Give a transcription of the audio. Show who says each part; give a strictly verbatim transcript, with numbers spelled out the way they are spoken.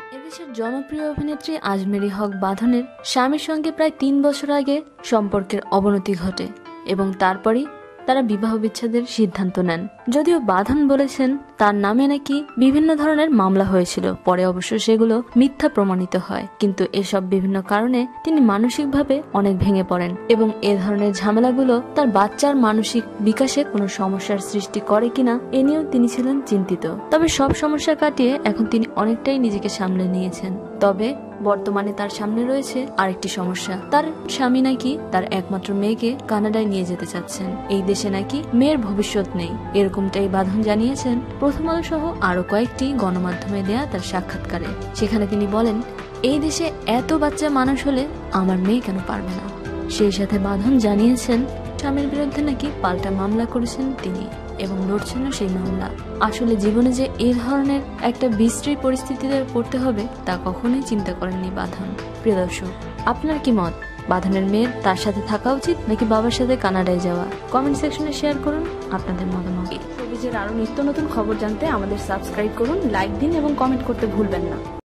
Speaker 1: এদেশের জনপ্রিয় অভিনেত্রী আজমেরী হক বাঁধনের স্বামীর সঙ্গে প্রায় তিন বছর আগে সম্পর্কের অবনতি ঘটে এবং তারপরই তারা বিবাহ বিচ্ছেদের সিদ্ধান্ত নেন। যদিও বাঁধন বলেছেন তার নামে নাকি বিভিন্ন ধরনের মামলা হয়েছিল, পরে অবশ্য সেগুলো মিথ্যা প্রমাণিত হয়। কিন্তু এসব বিভিন্ন কারণে তিনি মানসিকভাবে অনেক ভেঙে পড়েন এবং এ ধরনের ঝামেলাগুলো তার বাচ্চার মানসিক বিকাশে কোনো সমস্যার সৃষ্টি করে কিনা এ নিয়েও তিনি ছিলেন চিন্তিত। তবে সব সমস্যা কাটিয়ে এখন তিনি অনেকটাই নিজেকে সামলে নিয়েছেন। তবে বর্তমানে তার সামনে রয়েছে আরেকটি সমস্যা। তার স্বামী নাকি তার একমাত্র মেয়েকে কানাডায় নিয়ে যেতে চাচ্ছেন। এই দেশে নাকি মেয়ের ভবিষ্যৎ নেই, এরকমটাই বাঁধন জানিয়েছেন প্রথম আলো সহ আরো কয়েকটি গণমাধ্যমে দেয়া তার সাক্ষাৎকারে। সেখানে তিনি বলেন, এই দেশে এত বাচ্চা মানুষ হলে আমার মেয়ে কেন পারবে না। সেই সাথে বাঁধন জানিয়েছেন স্বামীর বিরুদ্ধে নাকি পাল্টা মামলা করেছেন তিনি এবং লড়ছেন সেই মামলা। আসলে জীবনে যে এই ধরনের একটা বিশ্রী পরিস্থিতিতে পড়তে হবে তা কখনোই চিন্তা করেননি বাঁধন। প্রিয় দর্শক, আপনার কি মত? বাঁধনের মেয়ের তার সাথে থাকা উচিত নাকি বাবার সাথে কানাডায় যাওয়া? কমেন্ট সেকশনে শেয়ার করুন আপনাদের মতামত।
Speaker 2: শোবিজের আরো নিত্য নতুন খবর জানতে আমাদের সাবস্ক্রাইব করুন, লাইক দিন এবং কমেন্ট করতে ভুলবেন না।